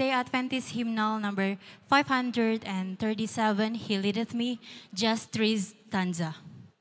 Seventh-day Adventist hymnal number 537, He Leadeth Me, just 3 stanza.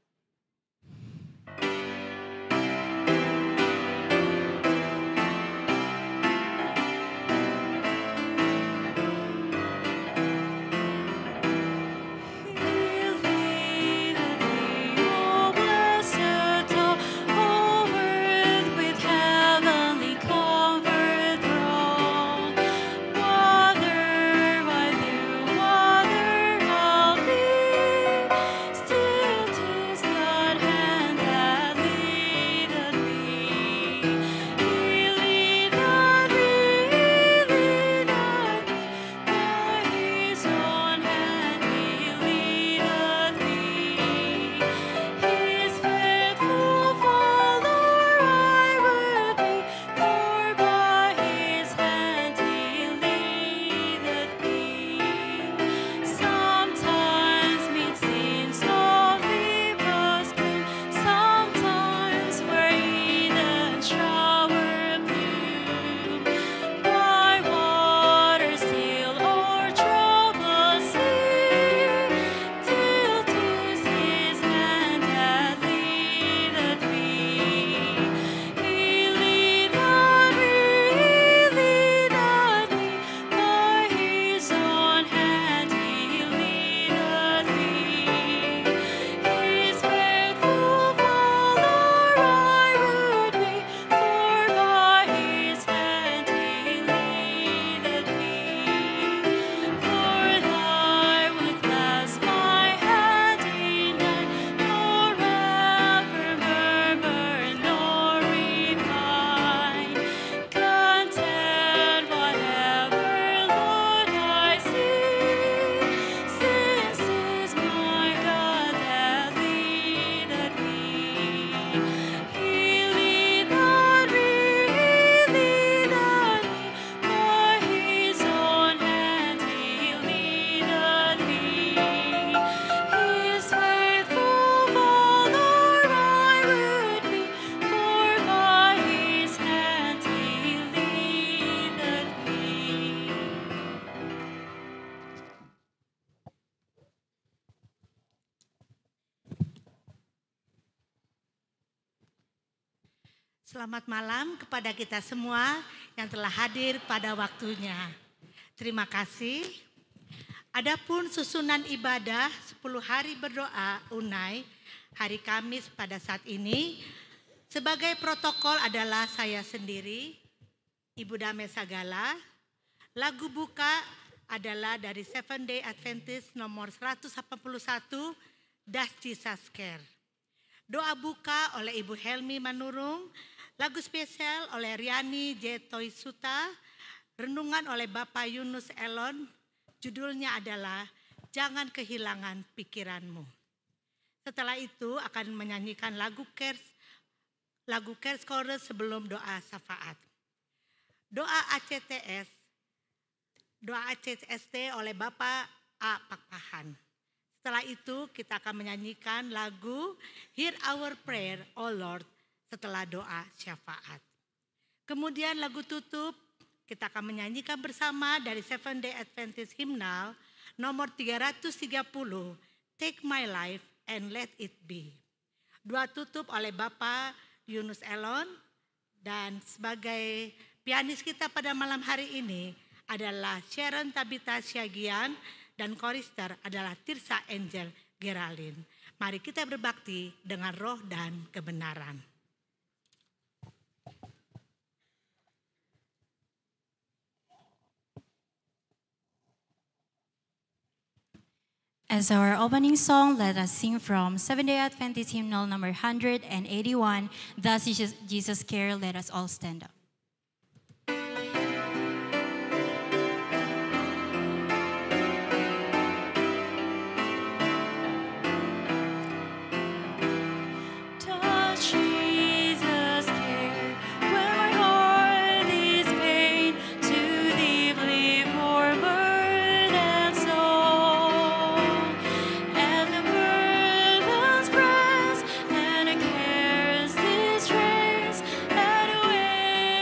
Selamat malam kepada kita semua yang telah hadir pada waktunya. Terima kasih. Adapun susunan ibadah 10 hari berdoa Unai hari Kamis pada saat ini, sebagai protokol adalah saya sendiri, Ibu Damai Sagala. Lagu buka adalah dari Seventh-day Adventist nomor 181, Does Jesus Care. Doa buka oleh Ibu Helmi Manurung, lagu spesial oleh Riani J. Toisuta, renungan oleh Bapak Yunus Elon, judulnya adalah Jangan Kehilangan Pikiranmu. Setelah itu akan menyanyikan lagu Cares Chorus sebelum doa syafaat. Doa ACTST oleh Bapak A. Pakpahan. Setelah itu kita akan menyanyikan lagu Hear Our Prayer, O Lord, setelah doa syafaat. Kemudian lagu tutup kita akan menyanyikan bersama dari Seventh-day Adventist hymnal nomor 330, Take My Life and Let It Be. Doa tutup oleh Bapak Yunus Elon, dan sebagai pianis kita pada malam hari ini adalah Sharon Tabita Syagian dan korister adalah Tirsa Angel Geraldine. Mari kita berbakti dengan roh dan kebenaran. As our opening song, let us sing from Seventh-day Adventist hymnal number 181, Does Jesus Care? Let us all stand up. Away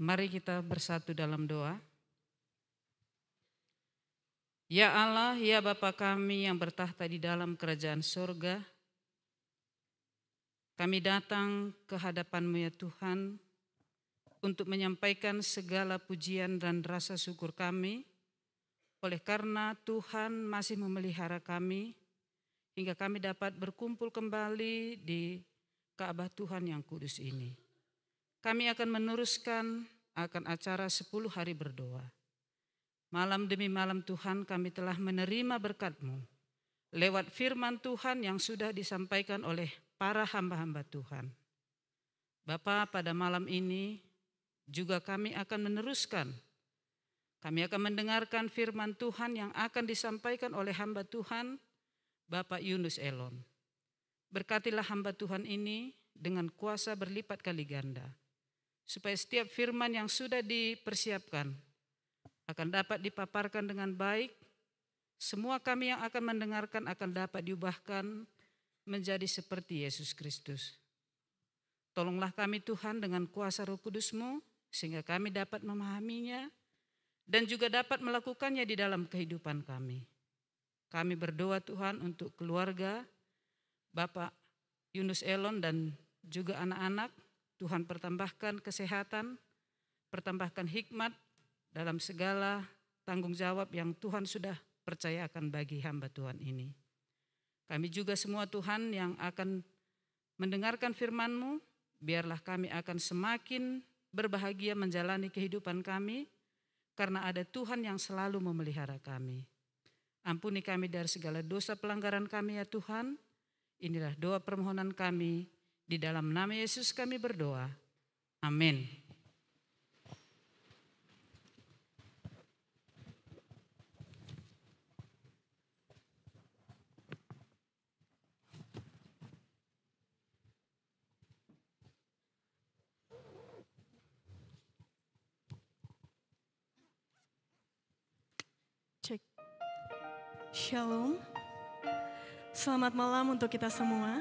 Mari kita bersatu dalam doa. Ya Allah, ya Bapa kami yang bertahta di dalam kerajaan surga, kami datang ke hadapan-Mu ya Tuhan untuk menyampaikan segala pujian dan rasa syukur kami oleh karena Tuhan masih memelihara kami hingga kami dapat berkumpul kembali di Ka'bah Tuhan yang kudus ini. Kami akan meneruskan akan acara 10 hari berdoa. Malam demi malam Tuhan kami telah menerima berkat-Mu lewat firman Tuhan yang sudah disampaikan oleh para hamba-hamba Tuhan. Bapa, pada malam ini juga kami akan meneruskan. Kami akan mendengarkan firman Tuhan yang akan disampaikan oleh hamba Tuhan, Bapak Yunus Elon. Berkatilah hamba Tuhan ini dengan kuasa berlipat kali ganda, supaya setiap firman yang sudah dipersiapkan akan dapat dipaparkan dengan baik. Semua kami yang akan mendengarkan akan dapat diubahkan menjadi seperti Yesus Kristus. Tolonglah kami Tuhan dengan kuasa Roh Kudus-Mu, sehingga kami dapat memahaminya dan juga dapat melakukannya di dalam kehidupan kami. Kami berdoa Tuhan untuk keluarga Bapak Yunus Elon dan juga anak-anak. Tuhan pertambahkan kesehatan, pertambahkan hikmat dalam segala tanggung jawab yang Tuhan sudah percayakan bagi hamba Tuhan ini. Kami juga semua Tuhan yang akan mendengarkan firman-Mu, biarlah kami akan semakin berbahagia menjalani kehidupan kami karena ada Tuhan yang selalu memelihara kami. Ampuni kami dari segala dosa pelanggaran kami ya Tuhan. Inilah doa permohonan kami, di dalam nama Yesus kami berdoa. Amin. Cek. Shalom. Selamat malam untuk kita semua.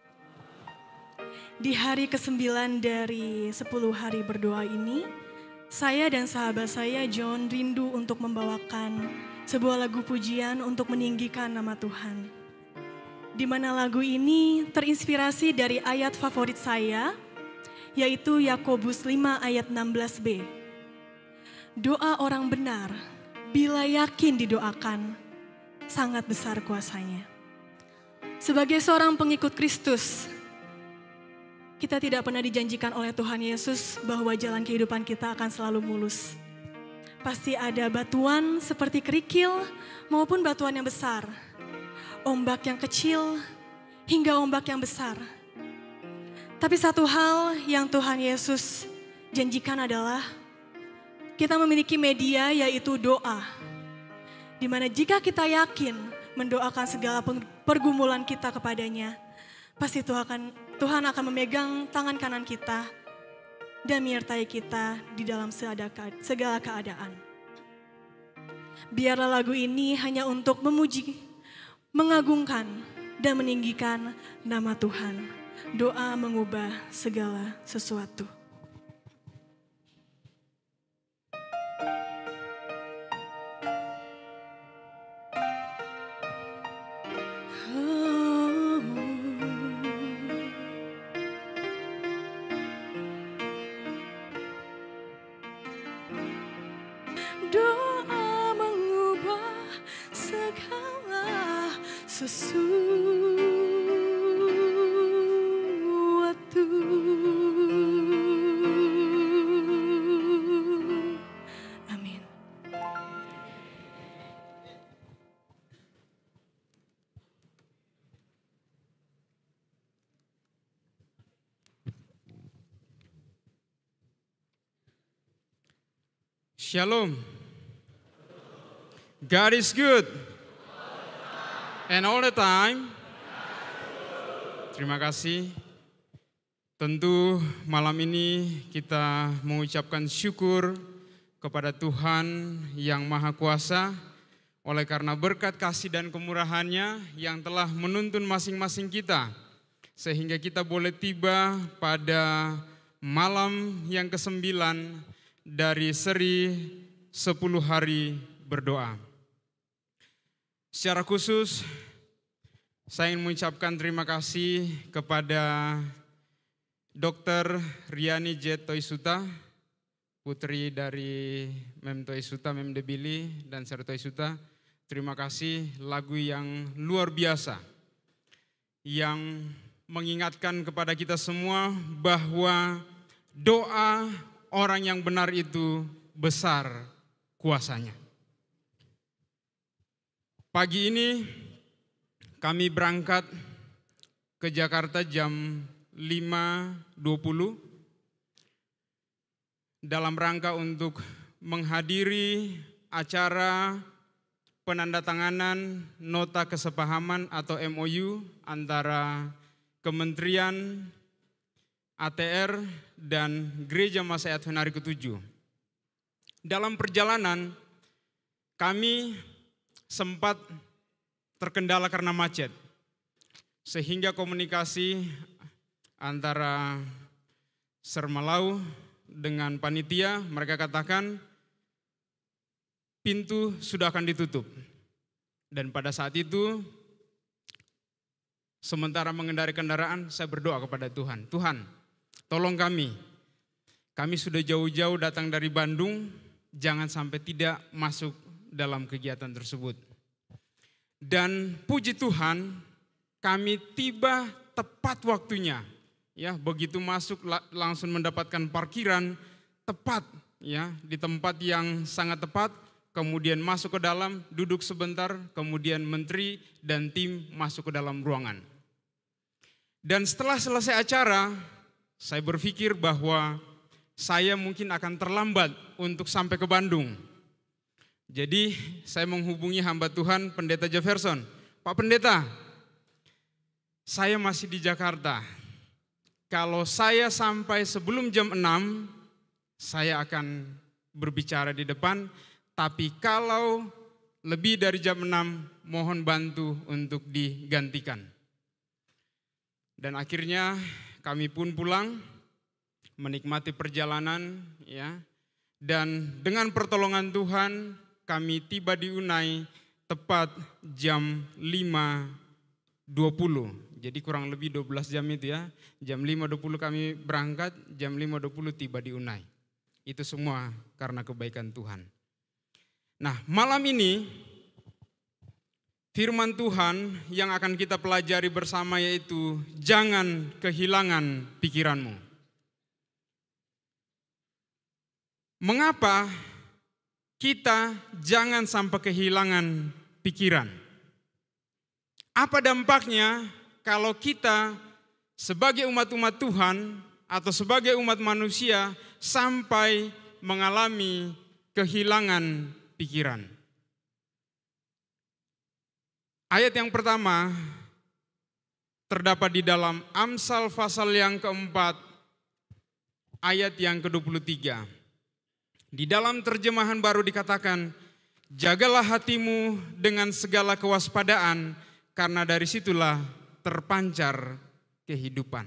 Di hari ke-9 dari 10 hari berdoa ini, saya dan sahabat saya John rindu untuk membawakan sebuah lagu pujian untuk meninggikan nama Tuhan. Di mana lagu ini terinspirasi dari ayat favorit saya, yaitu Yakobus 5 ayat 16b. Doa orang benar, bila yakin didoakan, sangat besar kuasanya. Sebagai seorang pengikut Kristus, kita tidak pernah dijanjikan oleh Tuhan Yesus bahwa jalan kehidupan kita akan selalu mulus. Pasti ada batuan seperti kerikil maupun batuan yang besar, ombak yang kecil hingga ombak yang besar. Tapi satu hal yang Tuhan Yesus janjikan adalah kita memiliki media, yaitu doa. Di mana jika kita yakin mendoakan segala pergumulan kita kepadanya, pasti Tuhan akan memegang tangan kanan kita dan menyertai kita di dalam segala keadaan. Biarlah lagu ini hanya untuk memuji, mengagungkan, dan meninggikan nama Tuhan. Doa mengubah segala sesuatu. Doa mengubah segala sesuatu. Amin. Shalom. God is good. And all the time. Terima kasih. Tentu malam ini kita mengucapkan syukur kepada Tuhan yang Maha Kuasa oleh karena berkat kasih dan kemurahan-Nya yang telah menuntun masing-masing kita sehingga kita boleh tiba pada malam yang ke-9 dari seri 10 hari berdoa. Secara khusus, saya ingin mengucapkan terima kasih kepada Dr. Riani J. Toisuta, putri dari Mem Toisuta, Mem Debili, dan Sir Toisuta. Terima kasih, lagu yang luar biasa, yang mengingatkan kepada kita semua bahwa doa orang yang benar itu besar kuasanya. Pagi ini kami berangkat ke Jakarta jam 5.20 dalam rangka untuk menghadiri acara penandatanganan nota kesepahaman atau MOU antara Kementerian ATR dan Gereja Masa Advent Hari ke-7. Dalam perjalanan kami sempat terkendala karena macet, sehingga komunikasi antara Sermalau dengan panitia, mereka katakan pintu sudah akan ditutup. Dan pada saat itu, sementara mengendarai kendaraan, saya berdoa kepada Tuhan, Tuhan, tolong kami sudah jauh-jauh datang dari Bandung, jangan sampai tidak masuk dalam kegiatan tersebut. Dan puji Tuhan, kami tiba tepat waktunya. Ya, begitu masuk langsung mendapatkan parkiran tepat, ya, di tempat yang sangat tepat. Kemudian masuk ke dalam, duduk sebentar, kemudian menteri dan tim masuk ke dalam ruangan. Dan setelah selesai acara, saya berpikir bahwa saya mungkin akan terlambat untuk sampai ke Bandung. Jadi saya menghubungi hamba Tuhan Pendeta Jefferson. Pak Pendeta, saya masih di Jakarta. Kalau saya sampai sebelum jam 6, saya akan berbicara di depan. Tapi kalau lebih dari jam 6, mohon bantu untuk digantikan. Dan akhirnya kami pun pulang, menikmati perjalanan, ya. Dan dengan pertolongan Tuhan, kami tiba di Unai tepat jam 5.20. Jadi kurang lebih 12 jam itu ya. Jam 5.20 kami berangkat, jam 5.20 tiba di Unai. Itu semua karena kebaikan Tuhan. Nah, malam ini firman Tuhan yang akan kita pelajari bersama yaitu jangan kehilangan pikiranmu. Mengapa kita jangan sampai kehilangan pikiran? Apa dampaknya kalau kita sebagai umat-umat Tuhan atau sebagai umat manusia sampai mengalami kehilangan pikiran? Ayat yang pertama terdapat di dalam Amsal pasal yang keempat, ayat yang ke-23. Di dalam terjemahan baru dikatakan, jagalah hatimu dengan segala kewaspadaan, karena dari situlah terpancar kehidupan.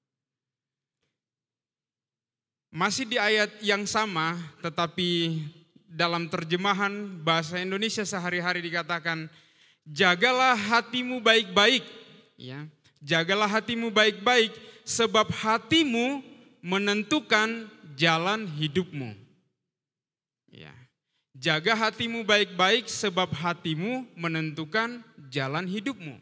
Masih di ayat yang sama, tetapi dalam terjemahan bahasa Indonesia sehari-hari dikatakan, jagalah hatimu baik-baik, ya. Jagalah hatimu baik-baik, sebab hatimu menentukan jalan hidupmu. Ya. Jaga hatimu baik-baik, sebab hatimu menentukan jalan hidupmu.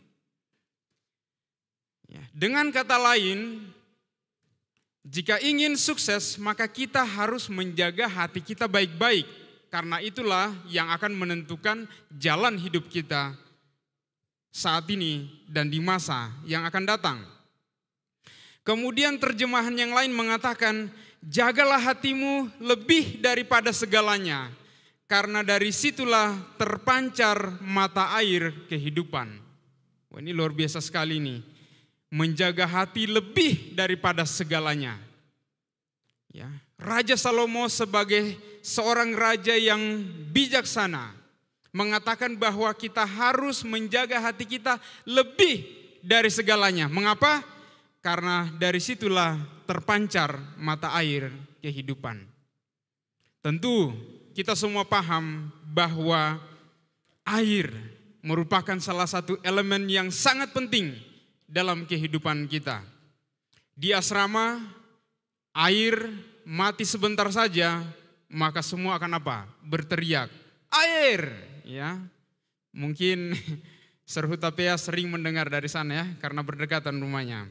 Ya. Dengan kata lain, jika ingin sukses, maka kita harus menjaga hati kita baik-baik. Karena itulah yang akan menentukan jalan hidup kita saat ini dan di masa yang akan datang. Kemudian terjemahan yang lain mengatakan, jagalah hatimu lebih daripada segalanya, karena dari situlah terpancar mata air kehidupan. Wah, ini luar biasa sekali nih. Menjaga hati lebih daripada segalanya. Ya, Raja Salomo sebagai seorang raja yang bijaksana mengatakan bahwa kita harus menjaga hati kita lebih dari segalanya. Mengapa? Karena dari situlah terpancar mata air kehidupan. Tentu kita semua paham bahwa air merupakan salah satu elemen yang sangat penting dalam kehidupan kita. Di asrama, air mati sebentar saja, maka semua akan apa? Berteriak, air! Ya, mungkin Serhutapea sering mendengar dari sana ya, karena berdekatan rumahnya.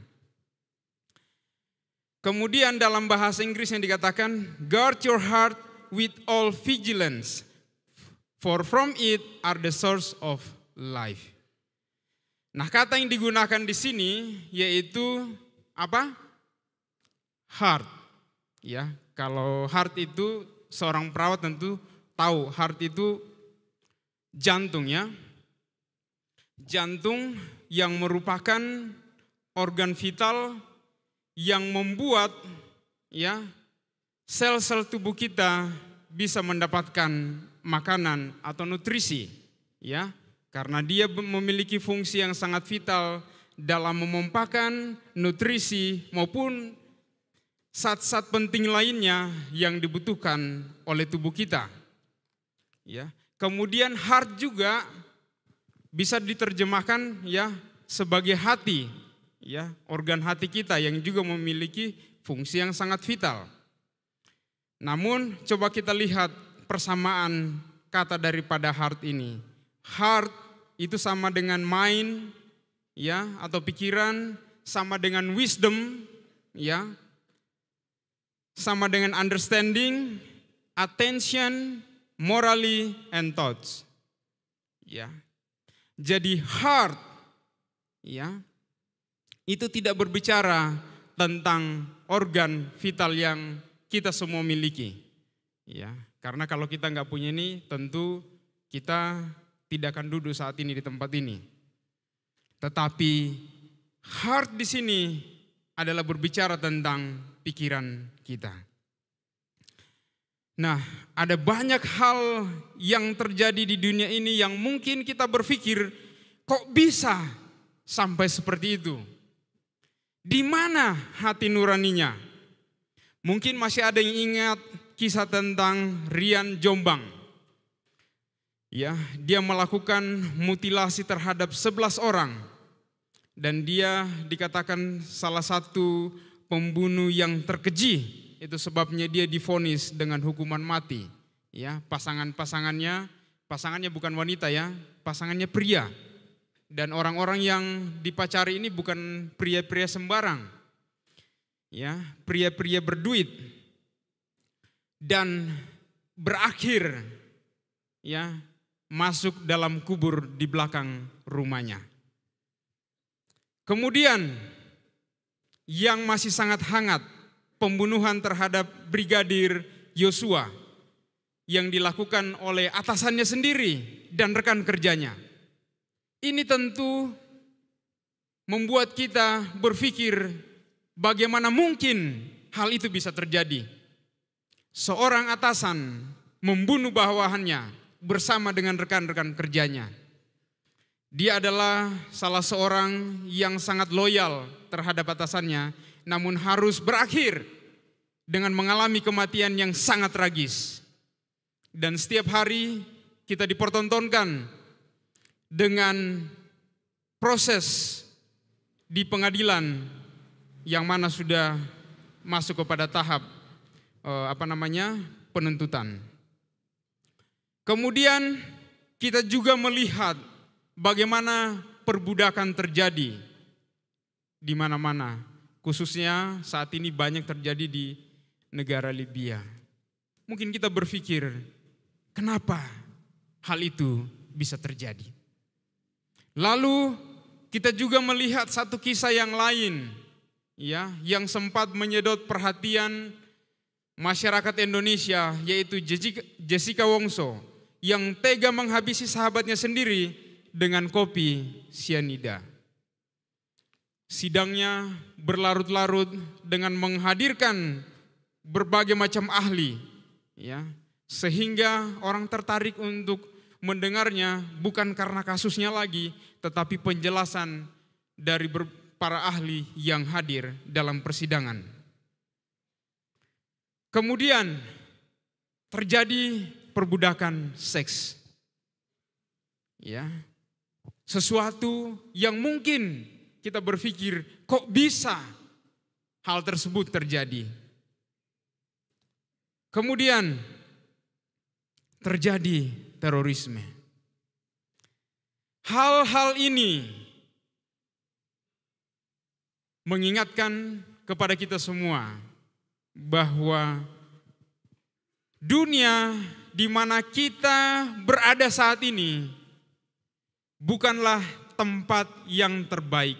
Kemudian dalam bahasa Inggris yang dikatakan, guard your heart with all vigilance, for from it are the source of life. Nah, kata yang digunakan di sini yaitu apa? Heart. Ya, kalau heart itu seorang perawat tentu tahu, heart itu jantung ya. Jantung yang merupakan organ vital yang membuat ya sel-sel tubuh kita bisa mendapatkan makanan atau nutrisi ya, karena dia memiliki fungsi yang sangat vital dalam memompakan nutrisi maupun zat-zat penting lainnya yang dibutuhkan oleh tubuh kita. Ya, kemudian heart juga bisa diterjemahkan ya sebagai hati, ya, organ hati kita yang juga memiliki fungsi yang sangat vital. Namun coba kita lihat persamaan kata daripada heart ini. Heart itu sama dengan mind, ya, atau pikiran, sama dengan wisdom, ya, sama dengan understanding, attention, morally, and thoughts. Ya. Jadi heart, ya, itu tidak berbicara tentang organ vital yang kita semua miliki, ya. Karena kalau kita nggak punya ini, tentu kita tidak akan duduk saat ini di tempat ini. Tetapi heart di sini adalah berbicara tentang pikiran kita. Nah, ada banyak hal yang terjadi di dunia ini yang mungkin kita berpikir, kok bisa sampai seperti itu? Di mana hati nuraninya? Mungkin masih ada yang ingat kisah tentang Rian Jombang. Ya, dia melakukan mutilasi terhadap 11 orang. Dan dia dikatakan salah satu pembunuh yang terkeji. Itu sebabnya dia divonis dengan hukuman mati. Ya, pasangannya bukan wanita ya, pasangannya pria. Dan orang-orang yang dipacari ini bukan pria-pria sembarang. Ya, pria-pria berduit. Dan berakhir ya masuk dalam kubur di belakang rumahnya. Kemudian yang masih sangat hangat, pembunuhan terhadap Brigadir Yosua yang dilakukan oleh atasannya sendiri dan rekan kerjanya. Ini tentu membuat kita berpikir bagaimana mungkin hal itu bisa terjadi. Seorang atasan membunuh bawahannya bersama dengan rekan-rekan kerjanya. Dia adalah salah seorang yang sangat loyal terhadap atasannya, namun harus berakhir dengan mengalami kematian yang sangat tragis. Dan setiap hari kita dipertontonkan dengan proses di pengadilan yang mana sudah masuk kepada tahap penuntutan. Kemudian kita juga melihat bagaimana perbudakan terjadi di mana-mana. Khususnya saat ini banyak terjadi di negara Libya. Mungkin kita berpikir, kenapa hal itu bisa terjadi? Lalu kita juga melihat satu kisah yang lain, ya, yang sempat menyedot perhatian masyarakat Indonesia, yaitu Jessica Wongso yang tega menghabisi sahabatnya sendiri dengan kopi sianida. Sidangnya berlarut-larut dengan menghadirkan berbagai macam ahli, ya, sehingga orang tertarik untuk mendengarnya bukan karena kasusnya lagi, tetapi penjelasan dari para ahli yang hadir dalam persidangan. Kemudian terjadi perbudakan seks. Ya. Sesuatu yang mungkin kita berpikir kok bisa hal tersebut terjadi. Kemudian terjadi terorisme. Hal-hal ini mengingatkan kepada kita semua bahwa dunia di mana kita berada saat ini bukanlah tempat yang terbaik.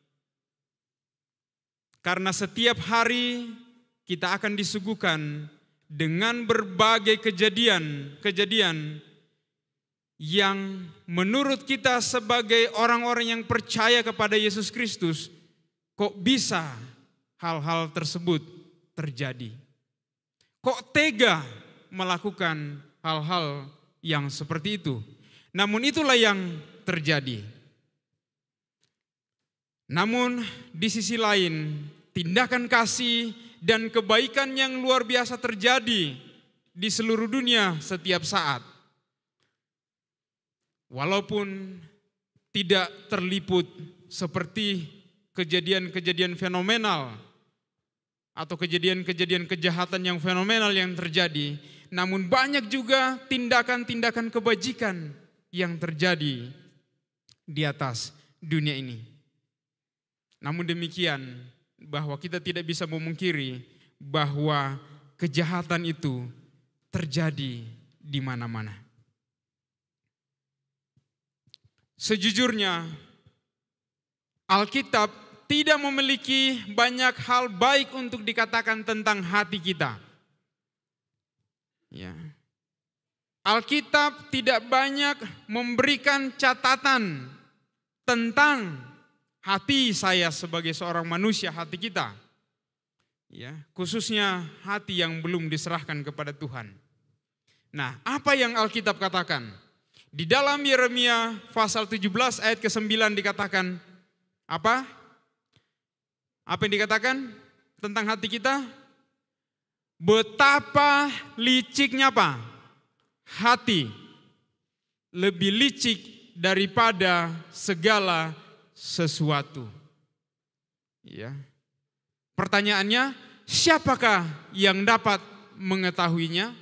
Karena setiap hari kita akan disuguhkan dengan berbagai kejadian yang menurut kita sebagai orang-orang yang percaya kepada Yesus Kristus, kok bisa hal-hal tersebut terjadi? Kok tega melakukan hal-hal yang seperti itu? Namun itulah yang terjadi. Namun di sisi lain, tindakan kasih dan kebaikan yang luar biasa terjadi di seluruh dunia setiap saat. Walaupun tidak terliput seperti kejadian-kejadian fenomenal atau kejadian-kejadian kejahatan yang fenomenal yang terjadi, namun banyak juga tindakan-tindakan kebajikan yang terjadi di atas dunia ini. Namun demikian, bahwa kita tidak bisa memungkiri bahwa kejahatan itu terjadi di mana-mana. Sejujurnya, Alkitab tidak memiliki banyak hal baik untuk dikatakan tentang hati kita. Ya. Alkitab tidak banyak memberikan catatan tentang hati saya sebagai seorang manusia, hati kita. Ya, khususnya hati yang belum diserahkan kepada Tuhan. Nah, apa yang Alkitab katakan? Di dalam Yeremia pasal 17 ayat ke-9 dikatakan apa? Apa yang dikatakan tentang hati kita? Betapa liciknya apa? Hati lebih licik daripada segala sesuatu. Ya. Pertanyaannya, siapakah yang dapat mengetahuinya?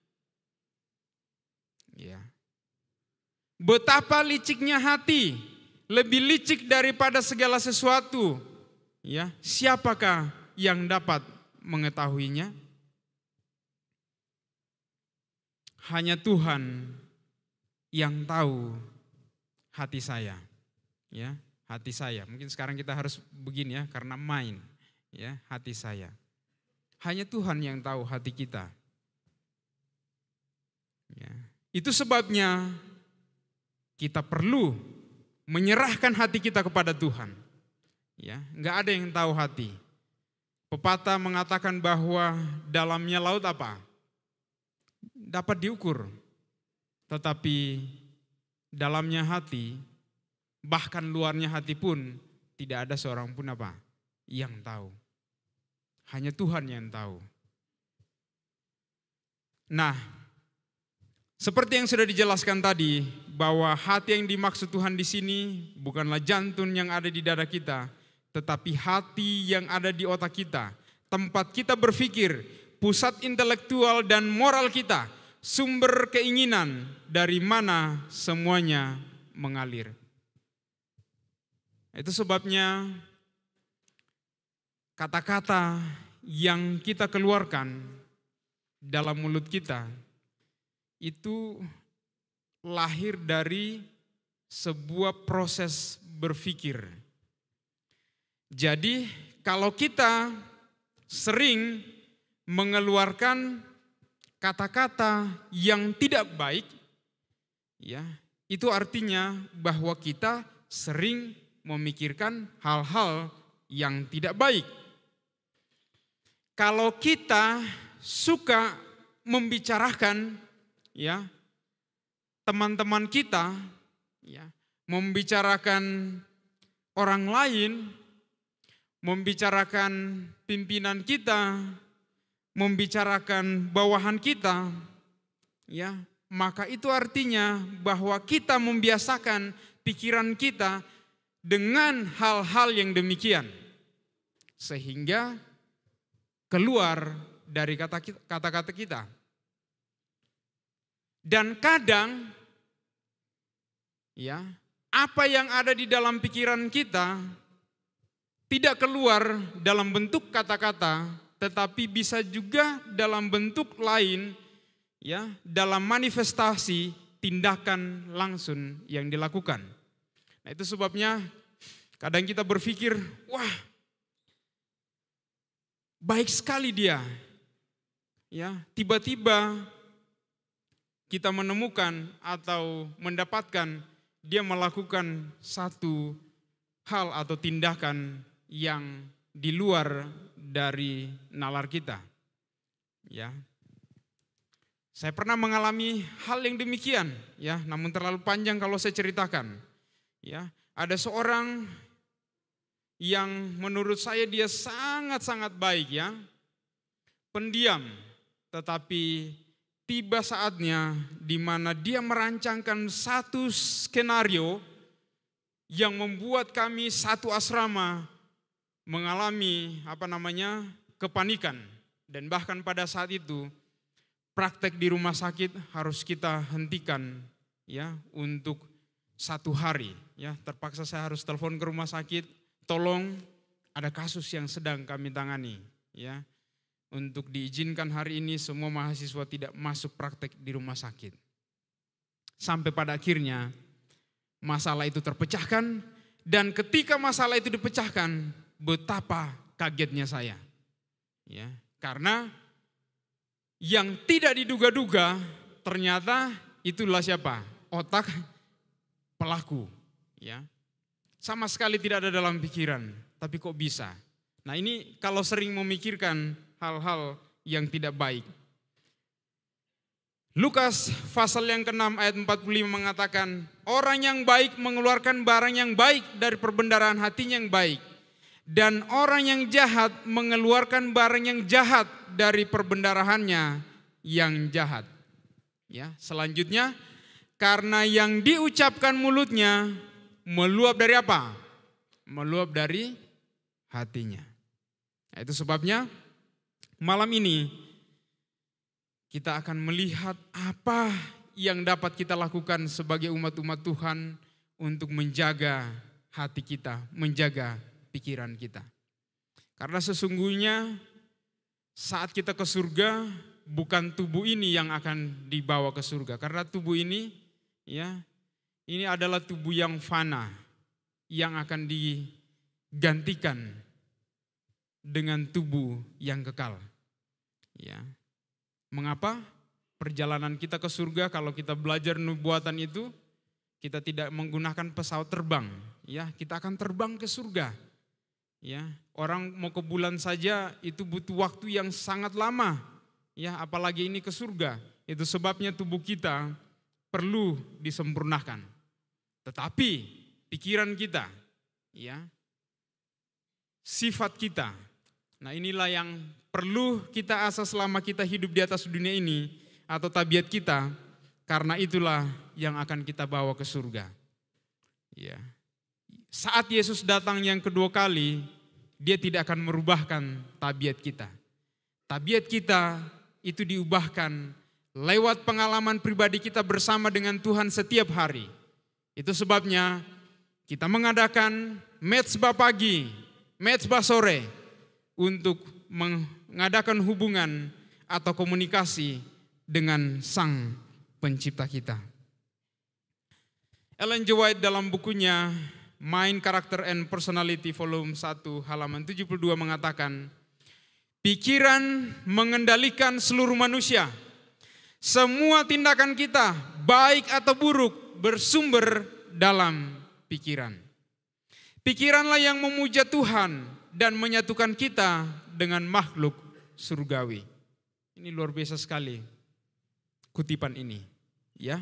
Ya. Betapa liciknya hati, lebih licik daripada segala sesuatu. Ya, siapakah yang dapat mengetahuinya? Hanya Tuhan yang tahu hati saya. Ya, hati saya. Mungkin sekarang kita harus begini ya, karena main. Ya, hati saya. Hanya Tuhan yang tahu hati kita. Ya. Itu sebabnya kita perlu menyerahkan hati kita kepada Tuhan. Ya, enggak ada yang tahu hati. Pepatah mengatakan bahwa dalamnya laut apa? Dapat diukur. Tetapi dalamnya hati, bahkan luarnya hati pun tidak ada seorang pun apa? Yang tahu. Hanya Tuhan yang tahu. Nah, seperti yang sudah dijelaskan tadi, bahwa hati yang dimaksud Tuhan di sini bukanlah jantung yang ada di dada kita, tetapi hati yang ada di otak kita, tempat kita berpikir, pusat intelektual dan moral kita, sumber keinginan dari mana semuanya mengalir. Itu sebabnya kata-kata yang kita keluarkan dalam mulut kita itu lahir dari sebuah proses berpikir. Jadi kalau kita sering mengeluarkan kata-kata yang tidak baik, ya, itu artinya bahwa kita sering memikirkan hal-hal yang tidak baik. Kalau kita suka membicarakan, ya, teman-teman kita, ya, membicarakan orang lain, membicarakan pimpinan kita, membicarakan bawahan kita, ya, maka itu artinya bahwa kita membiasakan pikiran kita dengan hal-hal yang demikian. Sehingga keluar dari kata-kata kita. Dan kadang, ya, apa yang ada di dalam pikiran kita tidak keluar dalam bentuk kata-kata, tetapi bisa juga dalam bentuk lain, ya, dalam manifestasi tindakan langsung yang dilakukan. Nah, itu sebabnya kadang kita berpikir, wah, baik sekali dia. Ya, tiba-tiba kita menemukan atau mendapatkan dia melakukan satu hal atau tindakan yang di luar dari nalar kita. Ya. Saya pernah mengalami hal yang demikian, ya, namun terlalu panjang kalau saya ceritakan. Ya, ada seorang yang menurut saya dia sangat-sangat baik, ya. Pendiam, tetapi tiba saatnya di mana dia merancangkan satu skenario yang membuat kami satu asrama mengalami kepanikan, dan bahkan pada saat itu praktek di rumah sakit harus kita hentikan, ya, untuk 1 hari, ya. Terpaksa saya harus telepon ke rumah sakit, tolong ada kasus yang sedang kami tangani, ya. Untuk diizinkan hari ini semua mahasiswa tidak masuk praktek di rumah sakit. Sampai pada akhirnya masalah itu terpecahkan, dan ketika masalah itu dipecahkan, betapa kagetnya saya. Ya, karena yang tidak diduga-duga ternyata itulah siapa? Otak pelaku, ya. Sama sekali tidak ada dalam pikiran, tapi kok bisa? Nah, ini kalau sering memikirkan hal-hal yang tidak baik. Lukas pasal yang ke-6 ayat 45 mengatakan, orang yang baik mengeluarkan barang yang baik dari perbendaharaan hatinya yang baik, dan orang yang jahat mengeluarkan barang yang jahat dari perbendaharaannya yang jahat. Ya, selanjutnya, karena yang diucapkan mulutnya meluap dari apa? Meluap dari hatinya. Nah, itu sebabnya malam ini kita akan melihat apa yang dapat kita lakukan sebagai umat-umat Tuhan untuk menjaga hati kita, menjaga pikiran kita. Karena sesungguhnya saat kita ke surga, bukan tubuh ini yang akan dibawa ke surga. Karena tubuh ini, ya, ini adalah tubuh yang fana, yang akan digantikan dengan tubuh yang kekal. Ya. Mengapa? Perjalanan kita ke surga kalau kita belajar nubuatan itu, kita tidak menggunakan pesawat terbang, ya, kita akan terbang ke surga. Ya, orang mau ke bulan saja itu butuh waktu yang sangat lama, ya, apalagi ini ke surga. Itu sebabnya tubuh kita perlu disempurnakan. Tetapi pikiran kita, ya, sifat kita, nah inilah yang perlu kita asah selama kita hidup di atas dunia ini, atau tabiat kita, karena itulah yang akan kita bawa ke surga. Ya. Saat Yesus datang yang kedua kali, dia tidak akan merubahkan tabiat kita. Tabiat kita itu diubahkan lewat pengalaman pribadi kita bersama dengan Tuhan setiap hari. Itu sebabnya kita mengadakan mezbah pagi, mezbah sore, untuk mengadakan hubungan atau komunikasi dengan Sang Pencipta kita. Ellen G. White dalam bukunya Mind, Character and Personality volume 1 halaman 72 mengatakan, pikiran mengendalikan seluruh manusia. Semua tindakan kita, baik atau buruk, bersumber dalam pikiran. Pikiranlah yang memuja Tuhan dan menyatukan kita dengan makhluk surgawi. Ini luar biasa sekali kutipan ini, ya.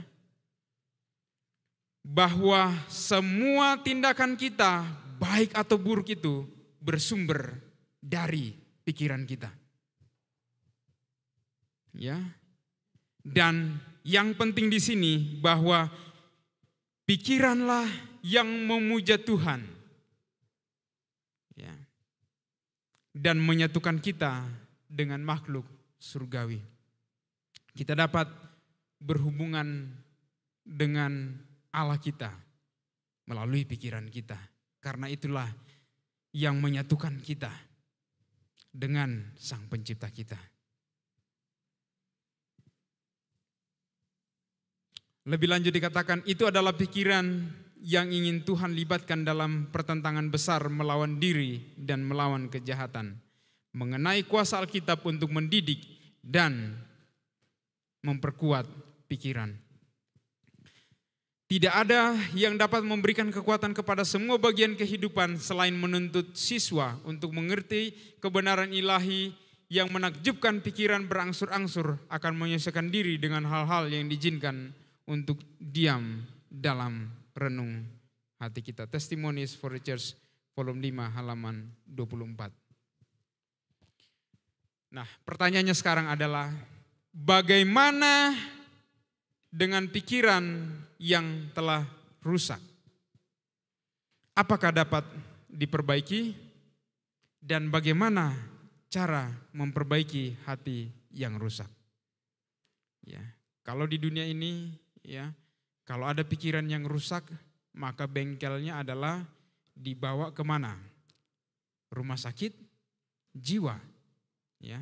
Bahwa semua tindakan kita, baik atau buruk itu bersumber dari pikiran kita. Ya. Dan yang penting di sini bahwa pikiranlah yang memuja Tuhan, ya, dan menyatukan kita dengan makhluk surgawi. Kita dapat berhubungan dengan Allah kita melalui pikiran kita. Karena itulah yang menyatukan kita dengan Sang Pencipta kita. Lebih lanjut dikatakan, itu adalah pikiran yang ingin Tuhan libatkan dalam pertentangan besar melawan diri dan melawan kejahatan. Mengenai kuasa Alkitab untuk mendidik dan memperkuat pikiran. Tidak ada yang dapat memberikan kekuatan kepada semua bagian kehidupan selain menuntut siswa untuk mengerti kebenaran ilahi yang menakjubkan pikiran berangsur-angsur akan menyesuaikan diri dengan hal-hal yang diizinkan untuk diam dalam renung hati kita. Testimonies for the Church, volume 5, halaman 24. Nah, pertanyaannya sekarang adalah, bagaimana dengan pikiran yang telah rusak? Apakah dapat diperbaiki? Dan bagaimana cara memperbaiki hati yang rusak? Ya, kalau di dunia ini, ya, kalau ada pikiran yang rusak, maka bengkelnya adalah dibawa kemana? Rumah sakit jiwa. Ya,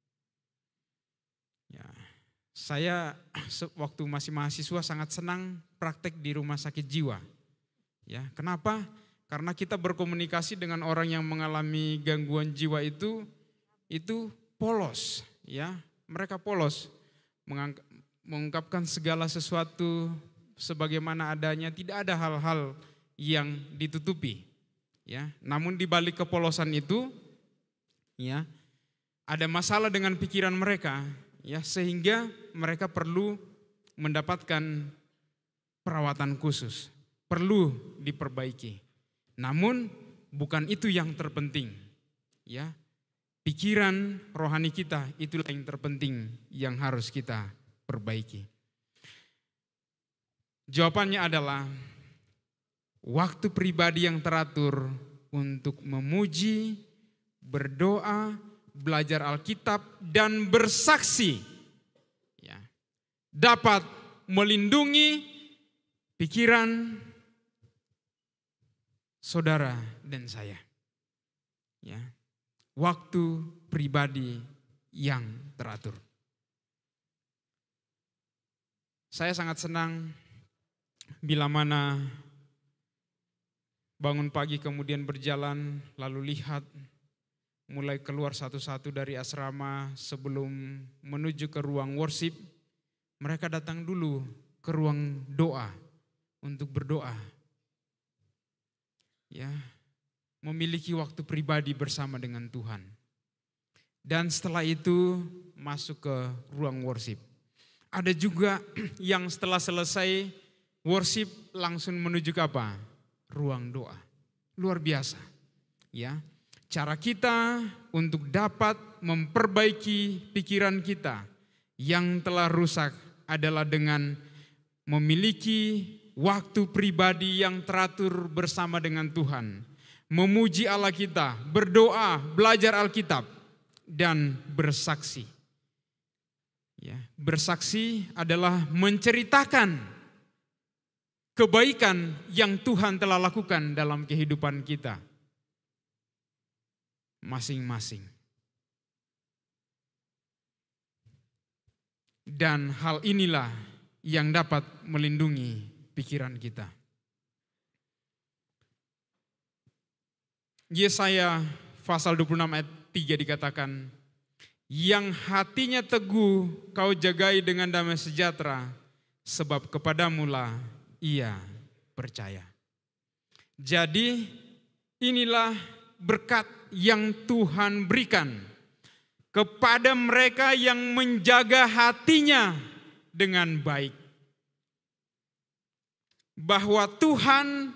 ya. Saya waktu masih mahasiswa sangat senang praktek di rumah sakit jiwa. Ya, kenapa? Karena kita berkomunikasi dengan orang yang mengalami gangguan jiwa itu polos, ya. Mereka polos mengungkapkan segala sesuatu sebagaimana adanya, tidak ada hal-hal yang ditutupi, ya. Namun di balik kepolosan itu, ya, ada masalah dengan pikiran mereka. Ya, sehingga mereka perlu mendapatkan perawatan khusus, perlu diperbaiki. Namun bukan itu yang terpenting. Ya, pikiran rohani kita itulah yang terpenting yang harus kita perbaiki. Jawabannya adalah waktu pribadi yang teratur untuk memuji, berdoa, belajar Alkitab dan bersaksi, ya, dapat melindungi pikiran saudara dan saya. Ya, waktu pribadi yang teratur. Saya sangat senang bila mana bangun pagi kemudian berjalan lalu lihat mulai keluar satu-satu dari asrama sebelum menuju ke ruang worship, mereka datang dulu ke ruang doa untuk berdoa. Ya, memiliki waktu pribadi bersama dengan Tuhan. Dan setelah itu masuk ke ruang worship. Ada juga yang setelah selesai worship langsung menuju ke apa? Ruang doa. Luar biasa. Ya. Cara kita untuk dapat memperbaiki pikiran kita yang telah rusak adalah dengan memiliki waktu pribadi yang teratur bersama dengan Tuhan. Memuji Allah kita, berdoa, belajar Alkitab, dan bersaksi. Ya, bersaksi adalah menceritakan kebaikan yang Tuhan telah lakukan dalam kehidupan kita masing-masing. Dan hal inilah yang dapat melindungi pikiran kita. Yesaya pasal 26 ayat 3 dikatakan, yang hatinya teguh kau jagai dengan damai sejahtera, sebab kepadamulah ia percaya. Jadi inilah berkat yang Tuhan berikan kepada mereka yang menjaga hatinya dengan baik. Bahwa Tuhan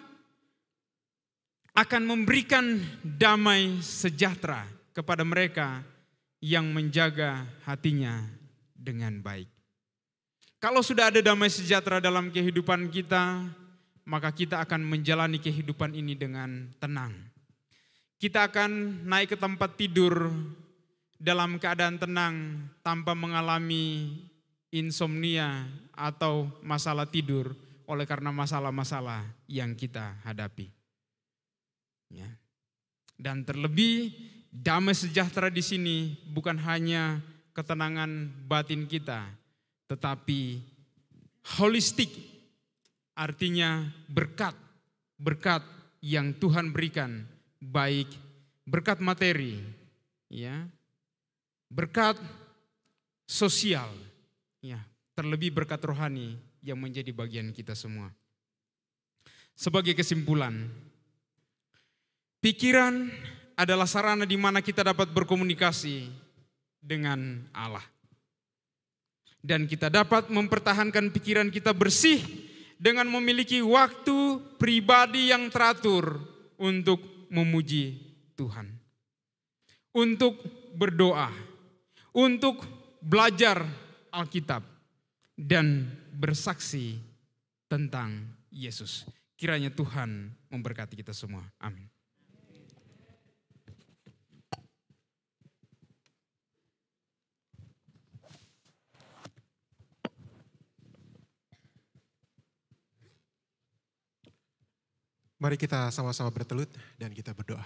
akan memberikan damai sejahtera kepada mereka yang menjaga hatinya dengan baik. Kalau sudah ada damai sejahtera dalam kehidupan kita, maka kita akan menjalani kehidupan ini dengan tenang. Kita akan naik ke tempat tidur dalam keadaan tenang tanpa mengalami insomnia atau masalah tidur oleh karena masalah-masalah yang kita hadapi. Ya. Dan terlebih damai sejahtera di sini bukan hanya ketenangan batin kita, tetapi holistik, artinya berkat yang Tuhan berikan, baik berkat materi, ya, berkat sosial, ya, terlebih berkat rohani yang menjadi bagian kita semua. Sebagai kesimpulan, pikiran adalah sarana di mana kita dapat berkomunikasi dengan Allah. Dan kita dapat mempertahankan pikiran kita bersih dengan memiliki waktu pribadi yang teratur untuk memuji Tuhan. Untuk berdoa, untuk belajar Alkitab, dan bersaksi tentang Yesus. Kiranya Tuhan memberkati kita semua. Amin. Mari kita sama-sama bertelut dan kita berdoa.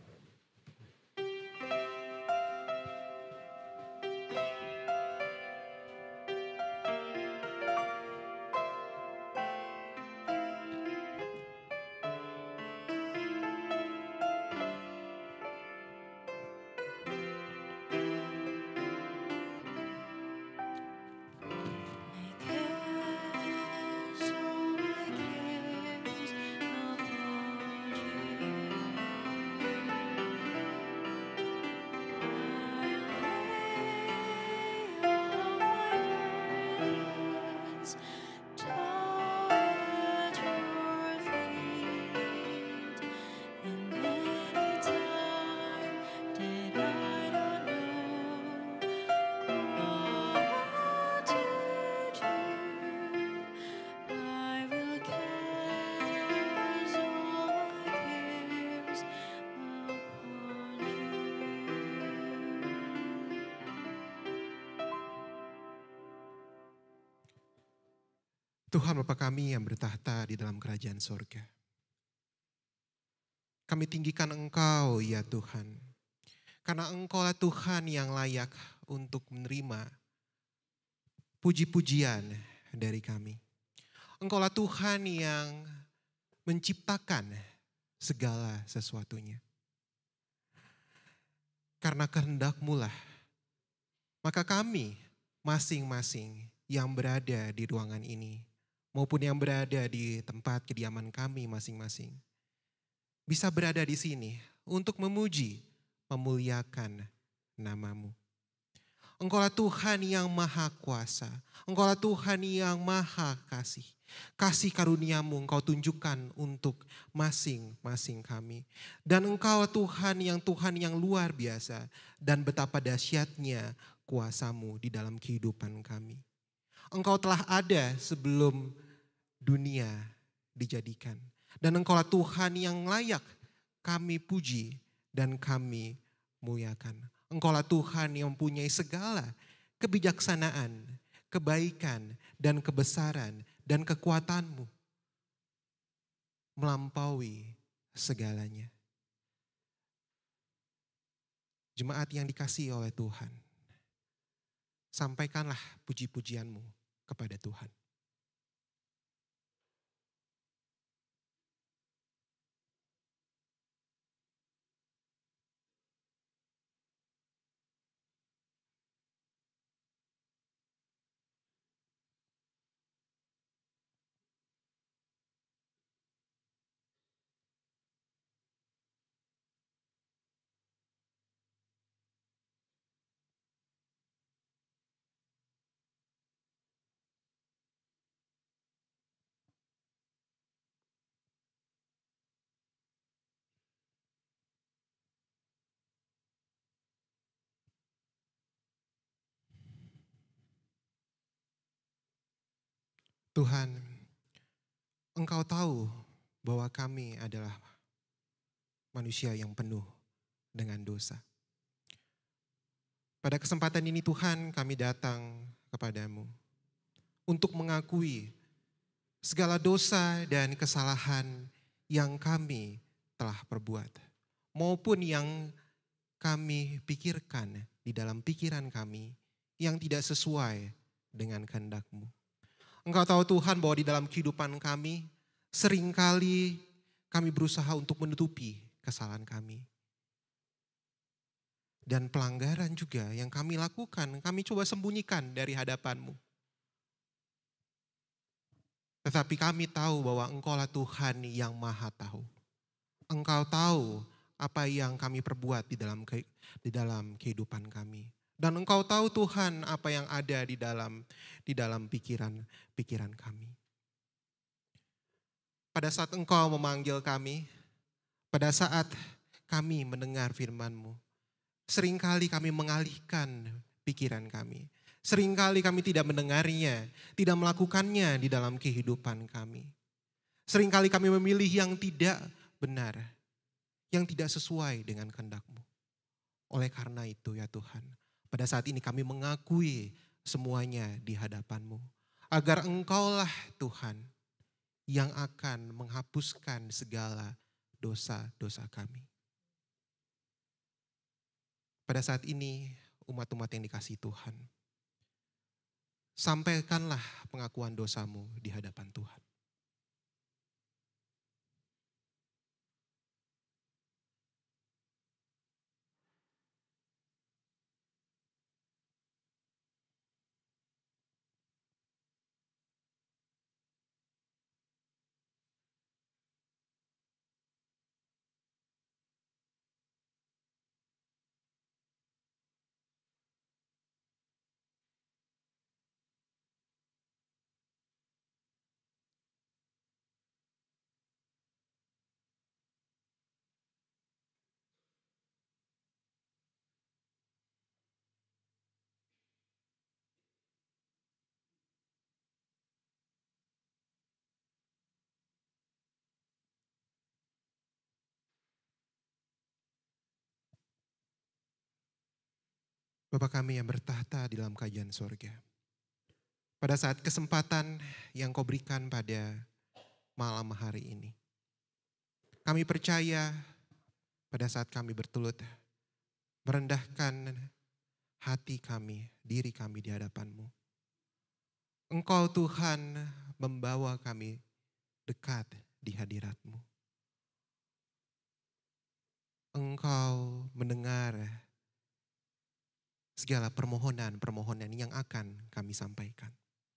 Tuhan Bapa kami yang bertahta di dalam kerajaan sorga. Kami tinggikan Engkau ya Tuhan. Karena Engkaulah Tuhan yang layak untuk menerima puji-pujian dari kami. Engkaulah Tuhan yang menciptakan segala sesuatunya. Karena kehendak-Mu lah, maka kami masing-masing yang berada di ruangan ini maupun yang berada di tempat kediaman kami masing-masing bisa berada di sini untuk memuji, memuliakan nama-Mu. Engkaulah Tuhan yang maha kuasa, Engkaulah Tuhan yang maha kasih. Kasih karunia-Mu Engkau tunjukkan untuk masing-masing kami. Dan Engkau Tuhan yang luar biasa dan betapa dahsyatnya kuasa-Mu di dalam kehidupan kami. Engkau telah ada sebelum dunia dijadikan. Dan Engkaulah Tuhan yang layak kami puji dan kami muliakan. Engkaulah Tuhan yang mempunyai segala kebijaksanaan, kebaikan, dan kebesaran, dan kekuatan-Mu melampaui segalanya. Jemaat yang dikasihi oleh Tuhan, sampaikanlah puji-pujian-Mu kepada Tuhan. Tuhan, Engkau tahu bahwa kami adalah manusia yang penuh dengan dosa. Pada kesempatan ini Tuhan, kami datang kepadamu untuk mengakui segala dosa dan kesalahan yang kami telah perbuat, maupun yang kami pikirkan di dalam pikiran kami yang tidak sesuai dengan kehendak-Mu. Engkau tahu Tuhan bahwa di dalam kehidupan kami seringkali kami berusaha untuk menutupi kesalahan kami. Dan pelanggaran juga yang kami lakukan, kami coba sembunyikan dari hadapan-Mu. Tetapi kami tahu bahwa Engkaulah Tuhan yang Maha Tahu. Engkau tahu apa yang kami perbuat di dalam kehidupan kami. Dan Engkau tahu Tuhan apa yang ada di dalam pikiran kami. Pada saat Engkau memanggil kami, pada saat kami mendengar firman-Mu, seringkali kami mengalihkan pikiran kami. Seringkali kami tidak mendengarnya, tidak melakukannya di dalam kehidupan kami. Seringkali kami memilih yang tidak benar, yang tidak sesuai dengan kehendak-Mu. Oleh karena itu ya Tuhan, pada saat ini kami mengakui semuanya di hadapan-Mu. Agar Engkaulah Tuhan yang akan menghapuskan segala dosa-dosa kami. Pada saat ini umat-umat yang dikasihi Tuhan, sampaikanlah pengakuan dosa-Mu di hadapan Tuhan. Bapa kami yang bertahta di dalam kerajaan surga. Pada saat kesempatan yang Kau berikan pada malam hari ini, kami percaya pada saat kami bertelut, merendahkan hati kami, diri kami di hadapan-Mu. Engkau Tuhan membawa kami dekat di hadirat-Mu. Engkau mendengar segala permohonan-permohonan yang akan kami sampaikan.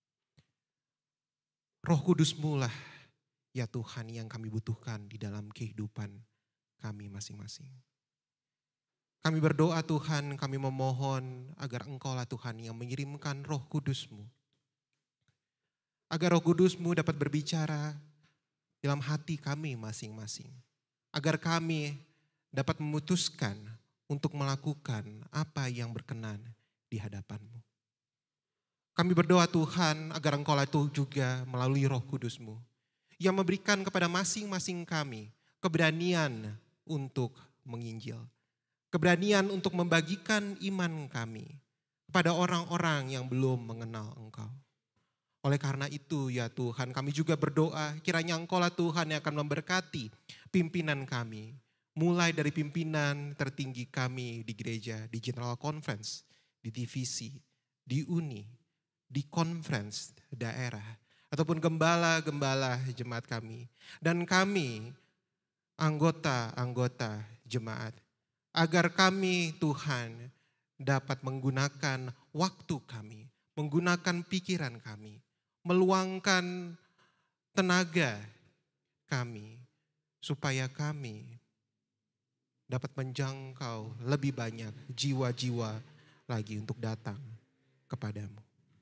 Roh Kudus-Mu lah ya Tuhan yang kami butuhkan di dalam kehidupan kami masing-masing. Kami berdoa Tuhan, kami memohon agar Engkau-lah Tuhan yang mengirimkan Roh Kudus-Mu. Agar Roh Kudus-Mu dapat berbicara dalam hati kami masing-masing. Agar kami dapat memutuskan untuk melakukan apa yang berkenan di hadapan-Mu. Kami berdoa Tuhan agar Engkau-lah juga melalui Roh Kudus-Mu yang memberikan kepada masing-masing kami keberanian untuk menginjil. Keberanian untuk membagikan iman kami kepada orang-orang yang belum mengenal Engkau. Oleh karena itu ya Tuhan, kami juga berdoa kiranya Engkau-lah Tuhan yang akan memberkati pimpinan kami. Mulai dari pimpinan tertinggi kami di gereja, di General Conference, di divisi, di uni, di conference daerah, ataupun gembala-gembala jemaat kami. Dan kami, anggota-anggota jemaat, agar kami Tuhan dapat menggunakan waktu kami, menggunakan pikiran kami, meluangkan tenaga kami, supaya kami dapat menjangkau lebih banyak jiwa-jiwa lagi untuk datang kepadamu.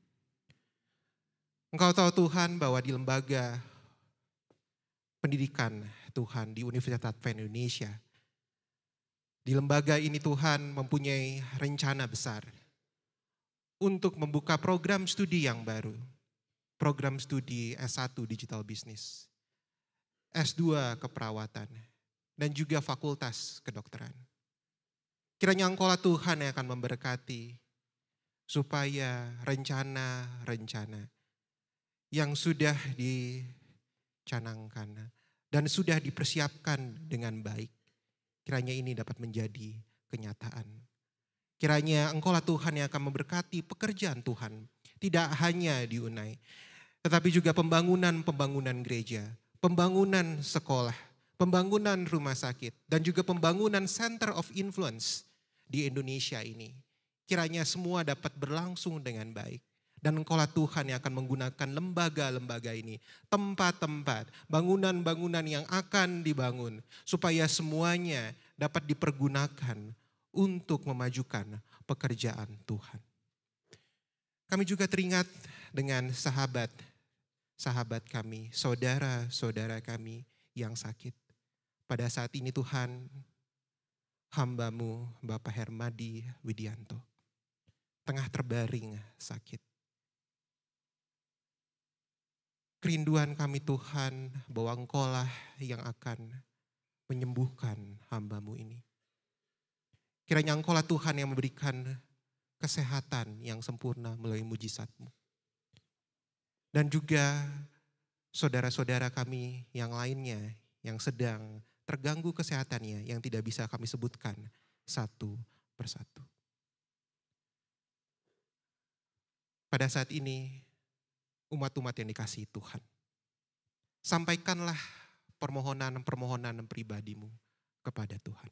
Engkau tahu Tuhan bahwa di lembaga pendidikan Tuhan di Universitas Advent Indonesia, di lembaga ini Tuhan mempunyai rencana besar untuk membuka program studi yang baru. program studi S1 Digital Business, S2 Keperawatan, dan juga Fakultas Kedokteran. Kiranya Engkaulah Tuhan yang akan memberkati supaya rencana-rencana yang sudah dicanangkan dan sudah dipersiapkan dengan baik, kiranya ini dapat menjadi kenyataan. Kiranya Engkaulah Tuhan yang akan memberkati pekerjaan Tuhan, tidak hanya di UNAI, tetapi juga pembangunan gereja, pembangunan sekolah, pembangunan rumah sakit, dan juga pembangunan center of influence di Indonesia ini. Kiranya semua dapat berlangsung dengan baik. Dan Engkaulah Tuhan yang akan menggunakan lembaga-lembaga ini, tempat-tempat, bangunan-bangunan yang akan dibangun, supaya semuanya dapat dipergunakan untuk memajukan pekerjaan Tuhan. Kami juga teringat dengan sahabat kami, saudara-saudara kami yang sakit. Pada saat ini Tuhan, hamba-Mu Bapak Hermadi Widianto tengah terbaring sakit. Kerinduan kami Tuhan bahwa Engkaulah yang akan menyembuhkan hamba-Mu ini. Kiranya Engkaulah Tuhan yang memberikan kesehatan yang sempurna melalui mujizat-Mu. Dan juga saudara-saudara kami yang lainnya yang sedang terganggu kesehatannya yang tidak bisa kami sebutkan satu persatu. Pada saat ini, umat-umat yang dikasihi Tuhan, sampaikanlah permohonan-permohonan pribadimu kepada Tuhan.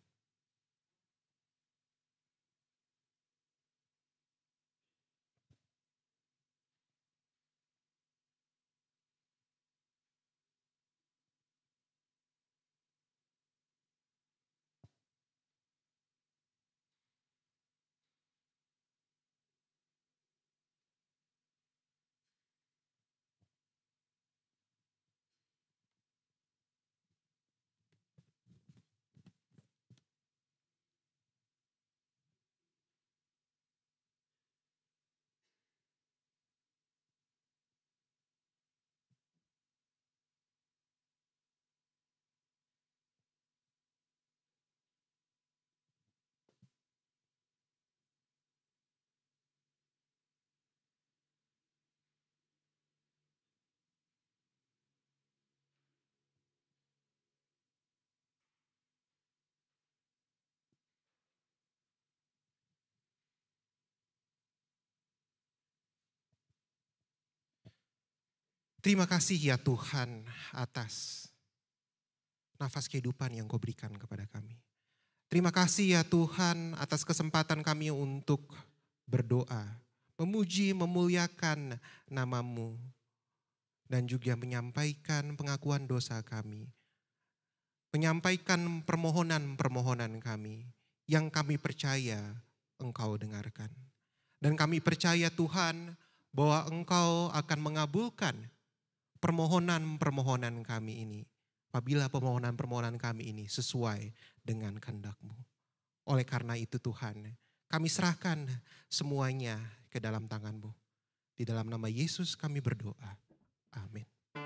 Terima kasih ya Tuhan atas nafas kehidupan yang Kau berikan kepada kami. Terima kasih ya Tuhan atas kesempatan kami untuk berdoa, memuji, memuliakan nama-Mu, dan juga menyampaikan pengakuan dosa kami. Menyampaikan permohonan-permohonan kami yang kami percaya Engkau dengarkan. Dan kami percaya Tuhan bahwa Engkau akan mengabulkan permohonan-permohonan kami ini, apabila permohonan-permohonan kami ini sesuai dengan kehendak-Mu. Oleh karena itu Tuhan, kami serahkan semuanya ke dalam tangan-Mu. Di dalam nama Yesus kami berdoa. Amin.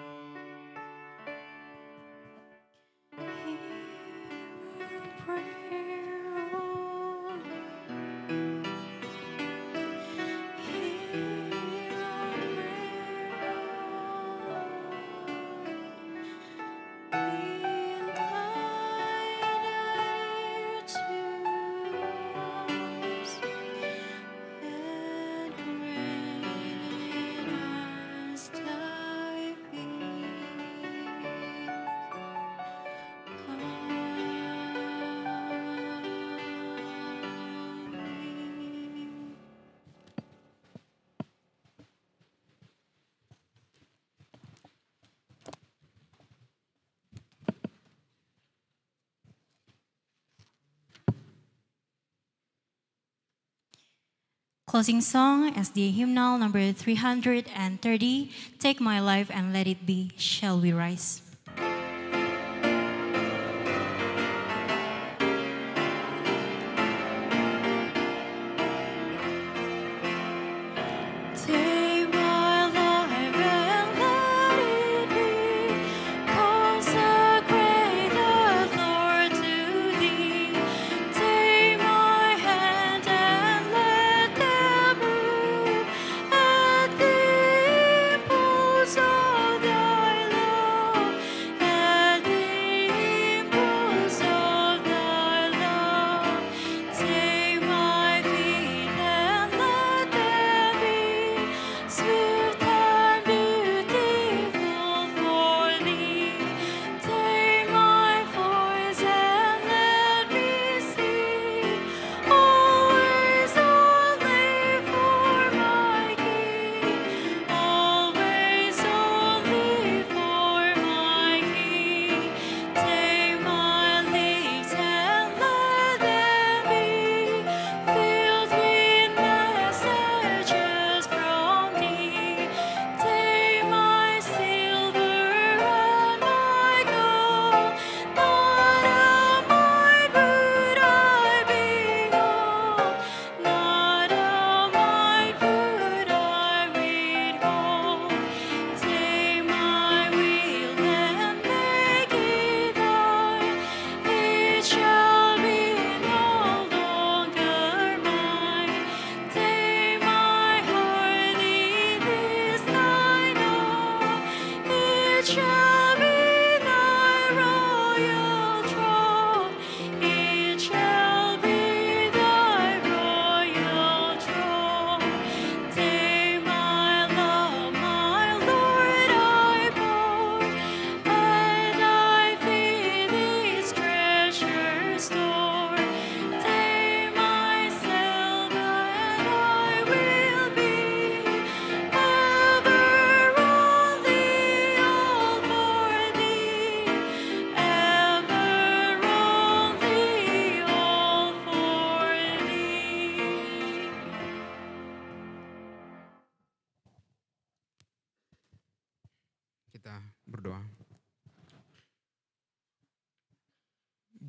Closing song, SDA hymnal number 330, Take My Life and Let It Be, Shall We Rise? Take my life and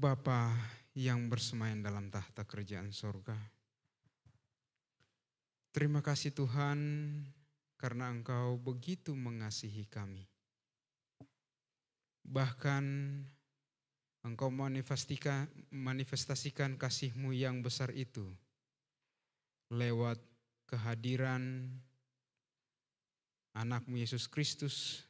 Bapa yang bersemayam dalam tahta kerajaan sorga, terima kasih Tuhan karena Engkau begitu mengasihi kami. Bahkan Engkau manifestasikan kasih-Mu yang besar itu lewat kehadiran anak-Mu Yesus Kristus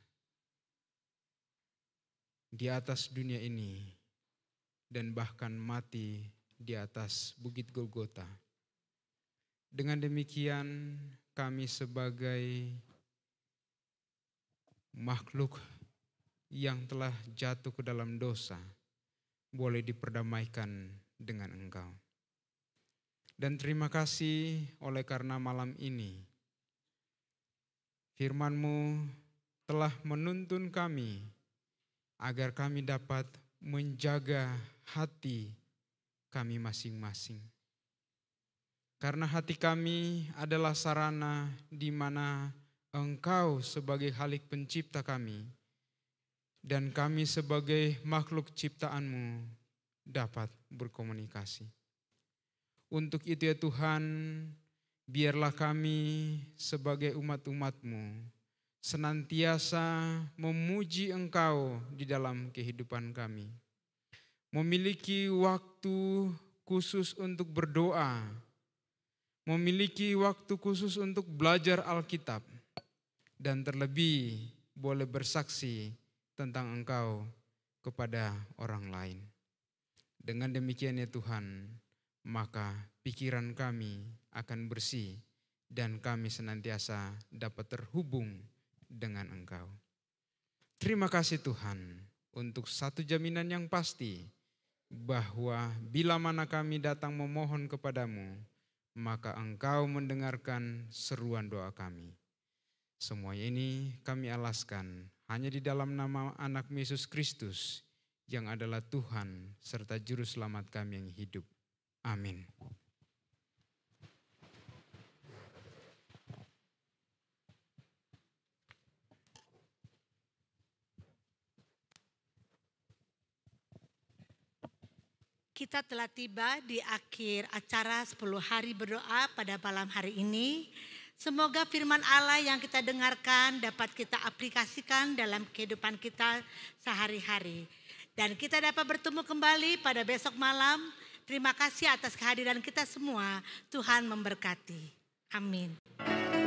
di atas dunia ini dan bahkan mati di atas Bukit Golgota. Dengan demikian kami sebagai makhluk yang telah jatuh ke dalam dosa boleh diperdamaikan dengan Engkau. Dan terima kasih oleh karena malam ini firman-Mu telah menuntun kami agar kami dapat menjaga hati kami masing-masing. Karena hati kami adalah sarana di mana Engkau sebagai Khalik pencipta kami dan kami sebagai makhluk ciptaan-Mu dapat berkomunikasi. Untuk itu ya Tuhan, biarlah kami sebagai umat-umat-Mu senantiasa memuji Engkau di dalam kehidupan kami. Memiliki waktu khusus untuk berdoa, memiliki waktu khusus untuk belajar Alkitab, dan terlebih boleh bersaksi tentang Engkau kepada orang lain. Dengan demikian ya Tuhan, maka pikiran kami akan bersih dan kami senantiasa dapat terhubung dengan Engkau. Terima kasih Tuhan untuk satu jaminan yang pasti bahwa bila mana kami datang memohon kepadamu, maka Engkau mendengarkan seruan doa kami. Semua ini kami alaskan hanya di dalam nama anak Yesus Kristus yang adalah Tuhan serta Juru Selamat kami yang hidup. Amin. Kita telah tiba di akhir acara 10 hari berdoa pada malam hari ini. Semoga firman Allah yang kita dengarkan dapat kita aplikasikan dalam kehidupan kita sehari-hari. Dan kita dapat bertemu kembali pada besok malam. Terima kasih atas kehadiran kita semua. Tuhan memberkati. Amin.